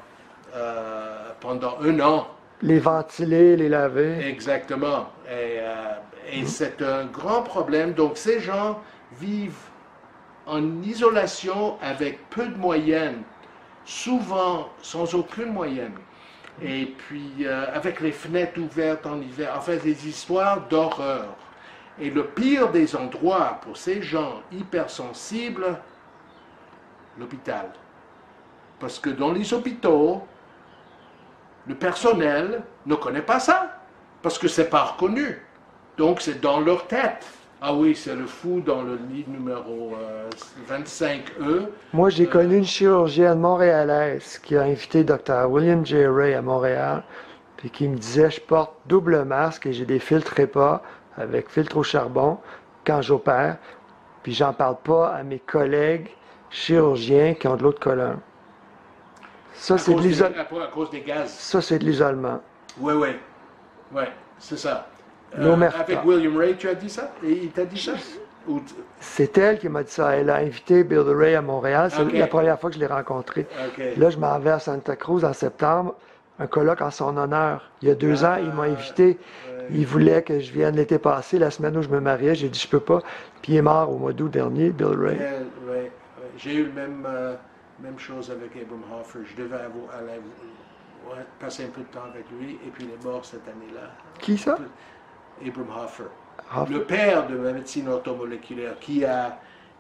1 an. Les ventiler, les laver. Exactement. Et c'est un grand problème. Donc ces gens vivent en isolation avec peu de moyens, souvent sans aucune moyenne. Et puis avec les fenêtres ouvertes en hiver, enfin des histoires d'horreur. Et le pire des endroits pour ces gens hypersensibles, l'hôpital. Parce que dans les hôpitaux, le personnel ne connaît pas ça, parce que c'est pas reconnu. Donc c'est dans leur tête. Ah oui, c'est le fou dans le lit numéro 25E. Moi, j'ai connu une chirurgienne montréalaise qui a invité Dr. William J. Ray à Montréal, puis qui me disait, je porte double masque et j'ai des filtres EPA avec filtre au charbon quand j'opère, puis j'en parle pas à mes collègues chirurgiens qui ont de l'eau de colonne. Ça, c'est de l'isolement. À cause des gaz. Ça, c'est de l'isolement. Oui, oui. Oui, c'est ça. L'omerta. Avec William Ray, tu as dit ça? Et il t'a dit ça? Ou C'est elle qui m'a dit ça. Elle a invité Bill Ray à Montréal. C'est Ok. la première fois que je l'ai rencontré. Ok. Là, je m'en vais à Santa Cruz en septembre, un colloque en son honneur. Il y a 2 ans, il m'a invité. Il voulait que je vienne l'été passé, la semaine où je me mariais. J'ai dit, je peux pas. Puis il est mort au mois d'août dernier, Bill Ray. Ouais. J'ai eu le même chose avec Abram Hoffer. Je devais passer un peu de temps avec lui, et puis il est mort cette année-là. Qui ça? Abram Hoffer. Hoffer. Le père de la médecine orthomoléculaire qui a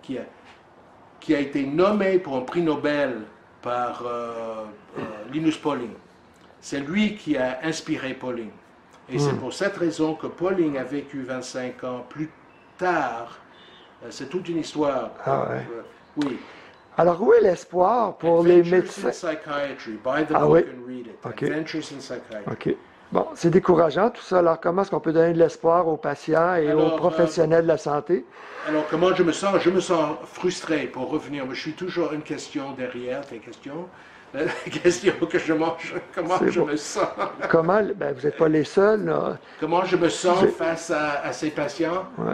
été nommé pour un prix Nobel par Linus Pauling. C'est lui qui a inspiré Pauling. Et c'est pour cette raison que Pauling a vécu 25 ans plus tard. C'est toute une histoire. Ah ouais. Oui. Alors, où est l'espoir pour les Adventures médecins? in Psychiatry. Buy the Ah book oui. and read it. Ok. Adventures in Psychiatry. OK. Bon, c'est décourageant tout ça. Alors, comment est-ce qu'on peut donner de l'espoir aux patients et aux Alors, professionnels de la santé? Alors, comment je me sens? Je me sens frustré pour revenir. Mais je suis toujours une question derrière tes questions. La question que je mange, comment C'est je bon. me sens? Comment, ben, vous n'êtes pas les seuls, là. Comment je me sens C'est- face à ces patients? Ouais.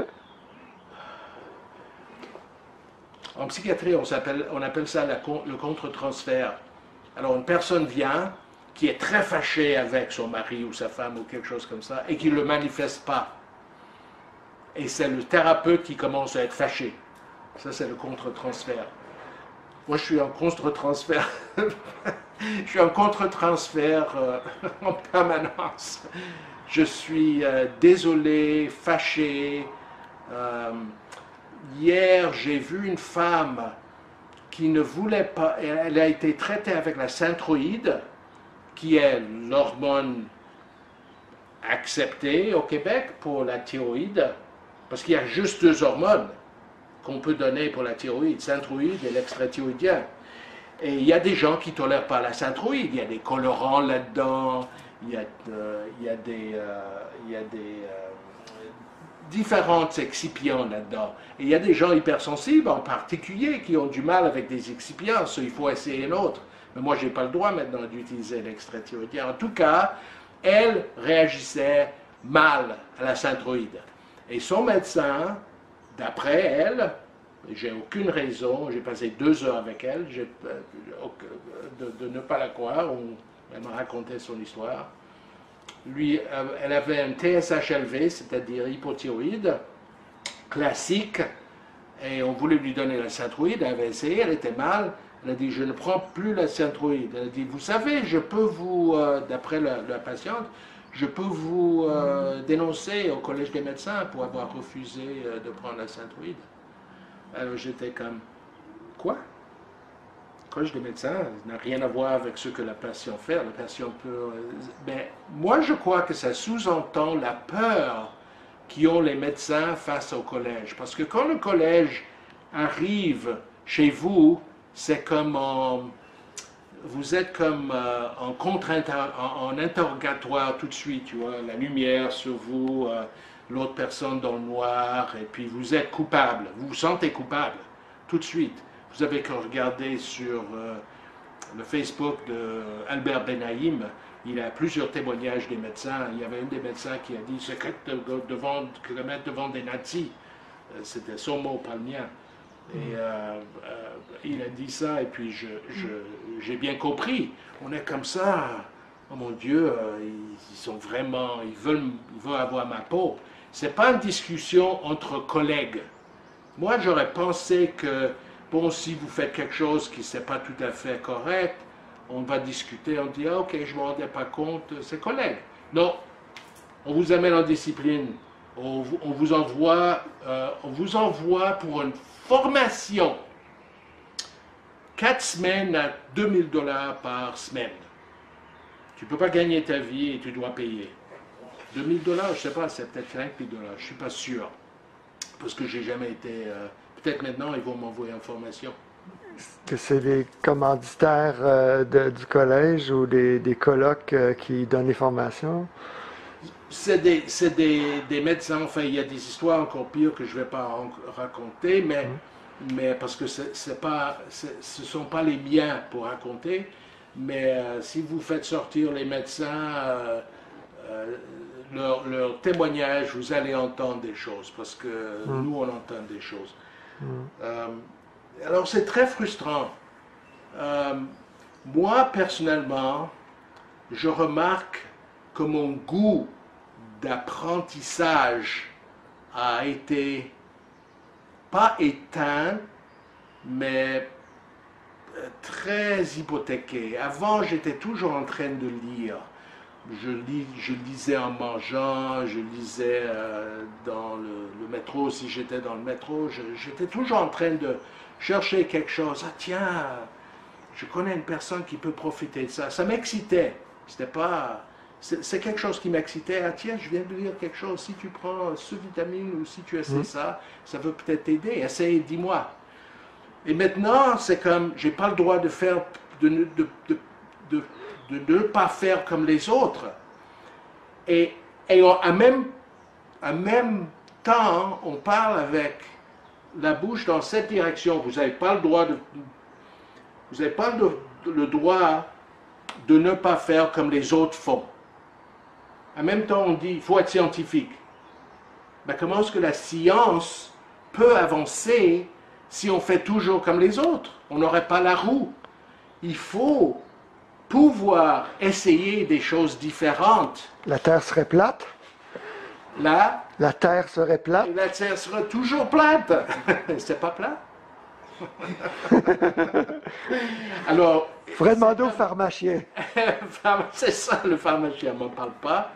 En psychiatrie, on appelle ça le contre-transfert. Alors, une personne vient qui est très fâchée avec son mari ou sa femme ou quelque chose comme ça et qui ne le manifeste pas. Et c'est le thérapeute qui commence à être fâché. Ça, c'est le contre-transfert. Moi, je suis en contre-transfert. Je suis en contre-transfert en permanence. Je suis désolé, fâché. Hier, j'ai vu une femme qui ne voulait pas, elle a été traitée avec la synthroïde, qui est l'hormone acceptée au Québec pour la thyroïde, parce qu'il y a juste 2 hormones. qu'on peut donner pour la thyroïde, synthroïde et l'extra-thyroïdien. Et il y a des gens qui ne tolèrent pas la synthroïde, il y a des colorants là-dedans, il y a des différents excipients là-dedans. Et il y a des gens hypersensibles en particulier qui ont du mal avec des excipients, il faut essayer un autre. Mais moi, je n'ai pas le droit maintenant d'utiliser l'extra-thyroïdien. En tout cas, elle réagissait mal à la synthroïde. Et son médecin, d'après elle, j'ai aucune raison, j'ai passé 2 heures avec elle, de ne pas la croire, elle m'a raconté son histoire. Elle avait un TSH élevé, c'est-à-dire hypothyroïde, classique, et on voulait lui donner la synthroïde, elle avait essayé, elle était mal, elle a dit, je ne prends plus la synthroïde. Elle a dit, vous savez, je peux vous, d'après la patiente, je peux vous dénoncer au collège des médecins pour avoir refusé de prendre la synthroïde. Alors j'étais comme, quoi? Le collège des médecins n'a rien à voir avec ce que la patient fait. La patient peut... Mais moi, je crois que ça sous-entend la peur qu'ont les médecins face au collège. Parce que quand le collège arrive chez vous, c'est comme vous êtes comme en interrogatoire tout de suite, tu vois, la lumière sur vous, l'autre personne dans le noir, et puis vous êtes coupable, vous vous sentez coupable tout de suite. Vous avez que regarder sur le Facebook d'Albert Benaïm, il a plusieurs témoignages des médecins. Il y avait un des médecins qui a dit c'est que le mettre devant des nazis. C'était son mot, pas le mien. Et il a dit ça, et puis j'ai bien compris. On est comme ça, oh mon Dieu, ils sont vraiment, ils veulent avoir ma peau. C'est pas une discussion entre collègues. Moi, j'aurais pensé que, bon, si vous faites quelque chose qui n'est pas tout à fait correct, on va discuter, on dit, ah, ok, je ne me rendais pas compte, c'est collègue. Non, on vous amène en discipline, on vous envoie pour une formation. 4 semaines à 2000 $ par semaine. Tu ne peux pas gagner ta vie et tu dois payer. 2000 $, je ne sais pas, c'est peut-être 5000 $, je ne suis pas sûr. Parce que j'ai jamais été... peut-être maintenant, ils vont m'envoyer en formation. Que c'est des commanditaires du collège ou des colocs qui donnent les formations? C'est des médecins, enfin, il y a des histoires encore pires que je ne vais pas raconter, mais parce que ce ne sont pas les miens pour raconter, mais si vous faites sortir les médecins, leur témoignage, vous allez entendre des choses, parce que nous, on entend des choses. Alors, c'est très frustrant. Moi, personnellement, je remarque que mon goût d'apprentissage a été, pas éteint, mais très hypothéqué. Avant, j'étais toujours en train de lire. Je lisais en mangeant, je lisais dans le métro, si j'étais dans le métro, j'étais toujours en train de chercher quelque chose. Ah tiens, je connais une personne qui peut profiter de ça. Ça m'excitait. C'était pas... C'est quelque chose qui m'excitait. Ah tiens, je viens de lire quelque chose. Si tu prends ce vitamine ou si tu essaies ça, ça peut peut-être t'aider. Essaye, dis-moi. Et maintenant, c'est comme, j'ai pas le droit de faire, de ne pas faire comme les autres. Et en même temps, on parle avec la bouche dans cette direction. Vous n'avez pas le droit vous n'avez pas le droit de ne pas faire comme les autres font. En même temps, on dit, il faut être scientifique. Mais comment est-ce que la science peut avancer si on fait toujours comme les autres? On n'aurait pas la roue. Il faut pouvoir essayer des choses différentes. La Terre serait plate? La Terre serait plate? La Terre serait toujours plate. C'est pas plat? Alors... Il faudrait demander au pharmacien. C'est ça, le pharmacien ne m'en parle pas.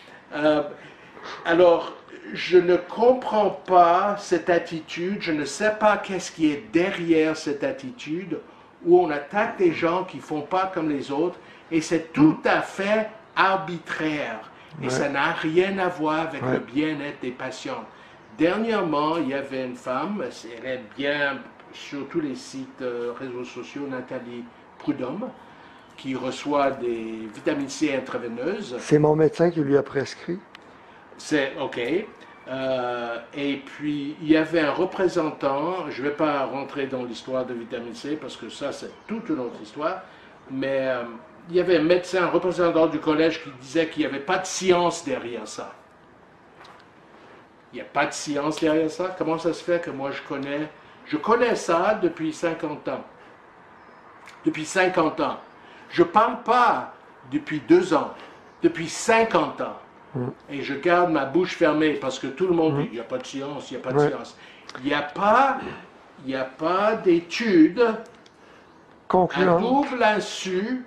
Alors, je ne comprends pas cette attitude, je ne sais pas qu'est-ce qui est derrière cette attitude où on attaque des gens qui ne font pas comme les autres et c'est tout à fait arbitraire. Et ça n'a rien à voir avec le bien-être des patients. Dernièrement, il y avait une femme, elle est bien sur tous les sites réseaux sociaux, Nathalie Prudhomme, qui reçoit des vitamines C intraveineuses. C'est mon médecin qui lui a prescrit. C'est OK. Et puis, il y avait un représentant, je ne vais pas rentrer dans l'histoire de vitamine C parce que ça, c'est toute une autre histoire, mais il y avait un médecin, un représentant du collège qui disait qu'il n'y avait pas de science derrière ça. Il n'y a pas de science derrière ça. Comment ça se fait que moi je connais ça depuis 50 ans. Depuis 50 ans. Je ne parle pas depuis 2 ans, depuis 50 ans. Et je garde ma bouche fermée parce que tout le monde dit, il n'y a pas de science, il n'y a pas de science. Il n'y a pas d'études à double insu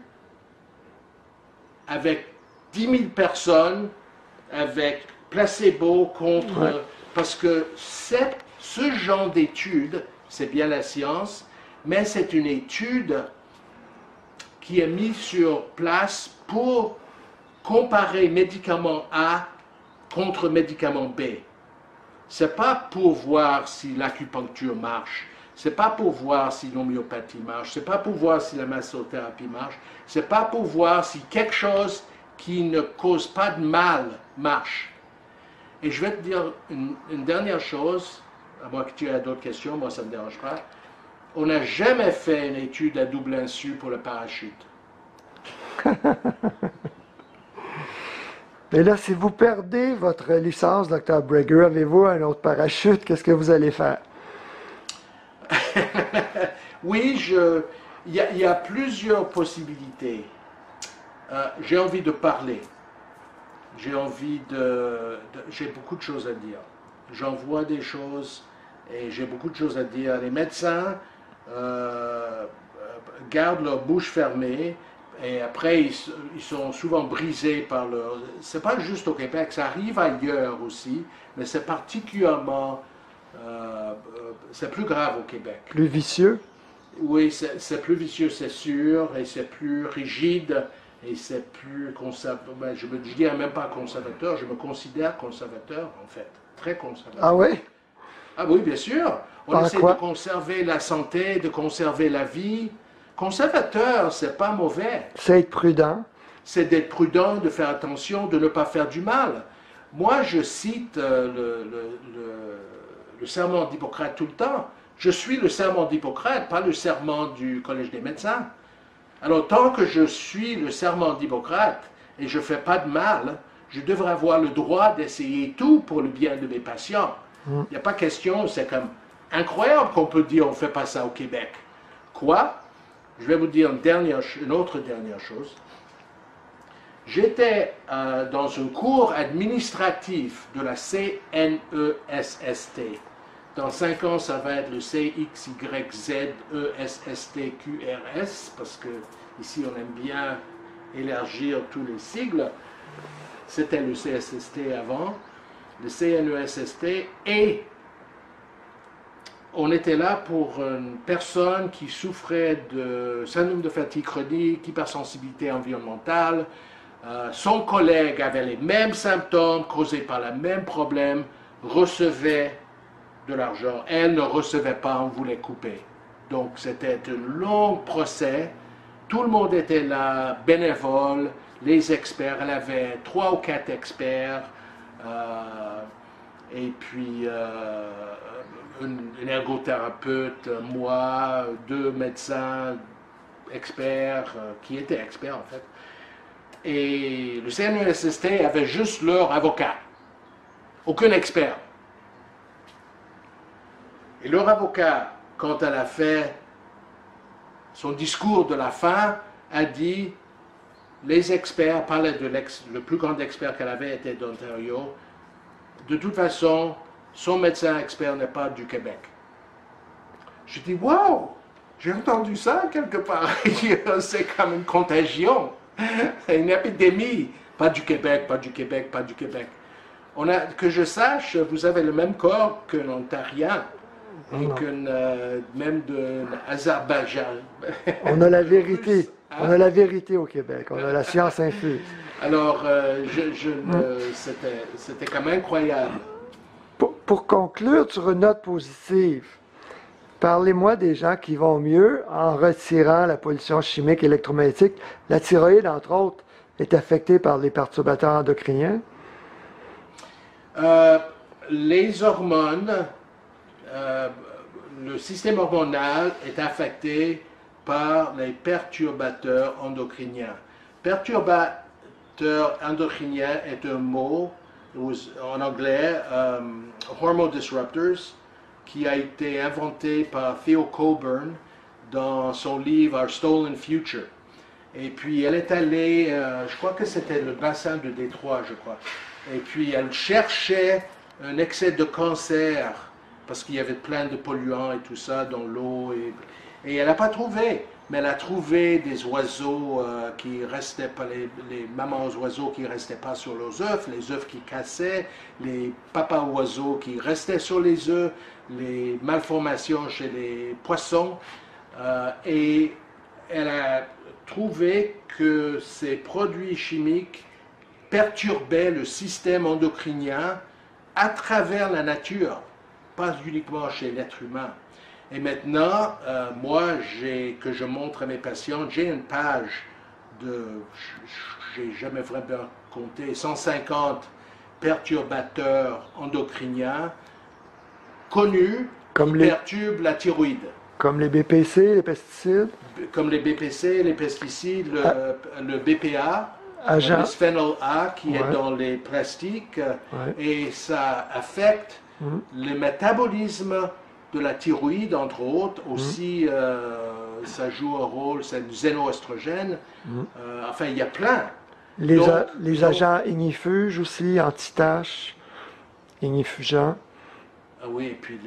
avec 10 000 personnes, avec placebo contre... Parce que ce genre d'étude, c'est bien la science, mais c'est une étude qui est mise sur place pour comparer médicament A contre médicament B. C'est pas pour voir si l'acupuncture marche, c'est pas pour voir si l'homéopathie marche, c'est pas pour voir si la massothérapie marche, c'est pas pour voir si quelque chose qui ne cause pas de mal marche. Et je vais te dire une dernière chose, à moins que tu aies d'autres questions, moi ça ne me dérange pas. On n'a jamais fait une étude à double insu pour le parachute. Mais là, si vous perdez votre licence, Dr. Breger, avez-vous un autre parachute? Qu'est-ce que vous allez faire? Oui, il y a plusieurs possibilités. J'ai envie de parler. J'ai beaucoup de choses à dire. J'envoie des choses et j'ai beaucoup de choses à dire. Les médecins gardent leur bouche fermée et après ils sont souvent brisés par leur... C'est pas juste au Québec, ça arrive ailleurs aussi, mais c'est particulièrement... c'est plus grave au Québec. Plus vicieux? Oui, c'est plus vicieux, c'est sûr, et c'est plus rigide. Et c'est plus conservateur. Ben, je ne dirais même pas conservateur, je me considère conservateur en fait. Très conservateur. Ah oui? Ah oui, bien sûr. On essaie de conserver la santé, de conserver la vie. Conservateur, c'est pas mauvais. C'est être prudent. C'est d'être prudent, de faire attention, de ne pas faire du mal. Moi, je cite le serment d'Hippocrate tout le temps. Je suis le serment d'Hippocrate, pas le serment du Collège des médecins. Alors, tant que je suis le serment d'Hippocrate et je ne fais pas de mal, je devrais avoir le droit d'essayer tout pour le bien de mes patients. Il n'y a pas question, c'est comme incroyable qu'on peut dire on ne fait pas ça au Québec. Quoi? Je vais vous dire une autre dernière chose. J'étais dans un cours administratif de la CNESST. Dans 5 ans, ça va être le CXYZESSTQRS, parce que ici, on aime bien élargir tous les sigles. C'était le CSST avant, le CNESST, et on était là pour une personne qui souffrait de syndrome de fatigue chronique, hypersensibilité environnementale. Son collègue avait les mêmes symptômes causés par le même problème, recevait de l'argent. Elle ne recevait pas, on voulait couper. Donc c'était un long procès. Tout le monde était là, bénévole, les experts. Elle avait 3 ou 4 experts. Et puis un ergothérapeute, moi, 2 médecins experts, qui étaient experts en fait. Et le CNESST avait juste leur avocat. Aucun expert. Et leur avocat, quand elle a fait son discours de la fin, a dit, les experts, parlait de le plus grand expert qu'elle avait était d'Ontario, de toute façon, son médecin expert n'est pas du Québec. Je dis, wow, j'ai entendu ça quelque part. C'est comme une contagion, une épidémie. Pas du Québec, pas du Québec, pas du Québec. Que je sache, vous avez le même corps qu'un Ontarien. Et même d'un Azerbaïdjan. On a la vérité. On a la vérité au Québec. On a la science infuse. Alors, c'était quand même incroyable. Pour conclure sur une note positive, parlez-moi des gens qui vont mieux en retirant la pollution chimique et électromagnétique. La thyroïde, entre autres, est affectée par les perturbateurs endocriniens. Les hormones, le système hormonal est affecté par les perturbateurs endocriniens. Perturbateur endocrinien est un mot en anglais, hormone disruptors, qui a été inventé par Theo Coburn dans son livre Our Stolen Future. Et puis elle est allée, je crois que c'était le bassin de Détroit, je crois. Et puis elle cherchait un excès de cancer parce qu'il y avait plein de polluants et tout ça dans l'eau. Et elle n'a pas trouvé, mais elle a trouvé des oiseaux qui restaient pas, les mamans oiseaux qui ne restaient pas sur leurs œufs, les œufs qui cassaient, les papas oiseaux qui restaient sur les œufs, les malformations chez les poissons. Et elle a trouvé que ces produits chimiques perturbaient le système endocrinien à travers la nature, pas uniquement chez l'être humain. Et maintenant, moi, que je montre à mes patients, j'ai une page j'ai jamais vraiment compté, 150 perturbateurs endocriniens connus qui perturbent la thyroïde. Comme les BPC, les pesticides? Comme les BPC, les pesticides, le BPA, le bisphénol A qui est dans les plastiques, et ça affecte le métabolisme de la thyroïde, entre autres. Aussi, ça joue un rôle, c'est du xénoestrogène. Enfin, il y a plein. Les agents ignifuges aussi, anti-taches, ignifugeants. Oui, et puis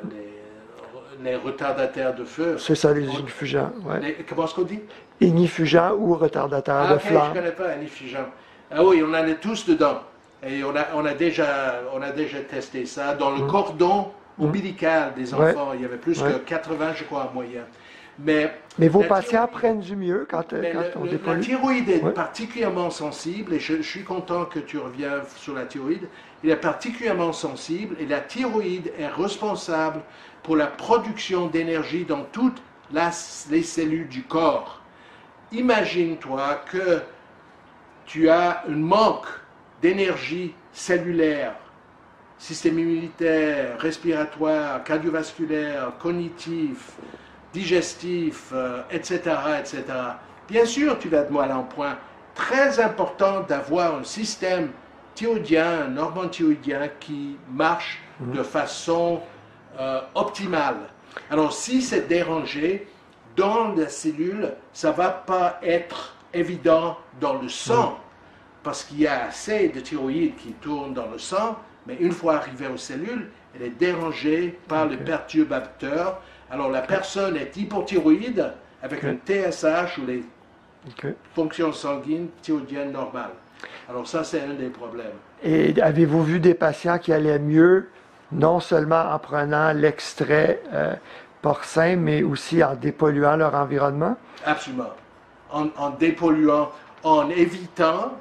les retardataires de feu. C'est ça, les ignifugeants. Comment est-ce qu'on dit? Ignifugeants ou retardataires de flamme. Je ne connais pas ignifugeants. Ah oui, on en est tous dedans. Et on a déjà testé ça. Dans le cordon ombilical des enfants, il y avait plus que 80, je crois, en moyenne. Mais vos patients prennent du mieux quand on dépollue. La thyroïde est particulièrement sensible, et je suis content que tu reviennes sur la thyroïde. Il est particulièrement sensible, et la thyroïde est responsable pour la production d'énergie dans toutes les cellules du corps. Imagine-toi que tu as un manque d'énergie cellulaire, système immunitaire, respiratoire, cardiovasculaire, cognitif, digestif, etc., etc. Bien sûr, tu vas être mal en point. Très important d'avoir un système thyroïdien, un hormone thyroïdien qui marche de façon optimale. Alors, si c'est dérangé dans la cellule, ça ne va pas être évident dans le sang, parce qu'il y a assez de thyroïde qui tourne dans le sang, mais une fois arrivée aux cellules, elle est dérangée par les perturbateurs. Alors la personne est hypothyroïde avec un TSH ou les fonctions sanguines thyroïdiennes normales. Alors ça, c'est un des problèmes. Et avez-vous vu des patients qui allaient mieux, non seulement en prenant l'extrait porcin, mais aussi en dépolluant leur environnement? Absolument. En dépolluant, en évitant,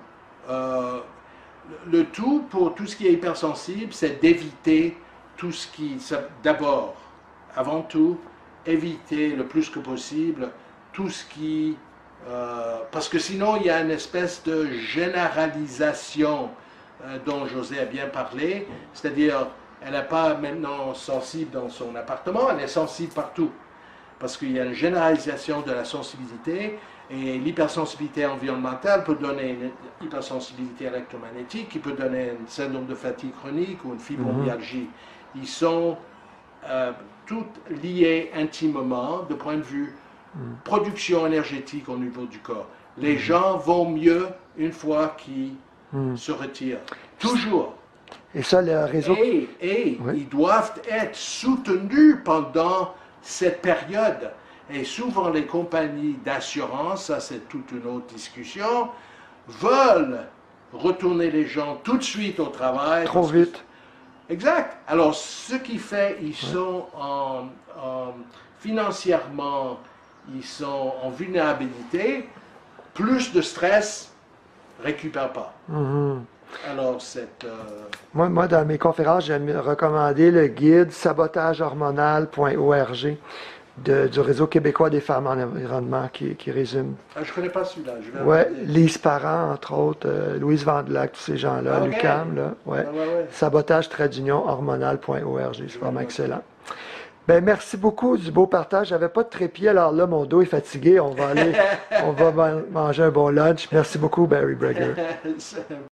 le tout pour tout ce qui est hypersensible, c'est d'éviter tout ce qui, d'abord, avant tout, éviter le plus que possible tout ce qui... parce que sinon, il y a une espèce de généralisation dont José a bien parlé, c'est-à-dire, elle n'est pas maintenant sensible dans son appartement, elle est sensible partout, parce qu'il y a une généralisation de la sensibilité, et l'hypersensibilité environnementale peut donner une hypersensibilité électromagnétique, qui peut donner un syndrome de fatigue chronique ou une fibromyalgie. Ils sont toutes liées intimement de point de vue production énergétique au niveau du corps. Les gens vont mieux une fois qu'ils se retirent. Toujours. Et ça, le réseau... Et ils doivent être soutenus pendant cette période. Et souvent, les compagnies d'assurance, ça c'est toute une autre discussion, veulent retourner les gens tout de suite au travail. Trop vite. Exact. Alors, ce qui fait, ils sont financièrement, ils sont en vulnérabilité, plus de stress, récupèrent pas. Alors, cette... Moi, dans mes conférences, j'aime recommander le guide sabotagehormonal.org du Réseau québécois des femmes en environnement qui résume. Ah, je connais pas celui-là. Je vais Ouais, regarder. Lise Parent, entre autres, Louise Vandelac, tous ces gens-là, Ah, ok. l'UQAM, là, ouais. Ah, ouais, ouais. Sabotage-hormonal.org, c'est vraiment noter. excellent. Ben, merci beaucoup du beau partage. J'avais pas de trépied, alors là, mon dos est fatigué. On va aller, on va manger un bon lunch. Merci beaucoup, Barry Breger.